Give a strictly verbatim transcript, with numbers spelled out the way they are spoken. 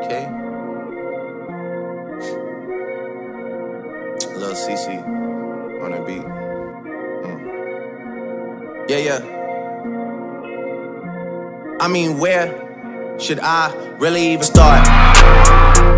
Okay. Lil C C on the beat. Mm. Yeah, yeah. I mean, where should I really even start?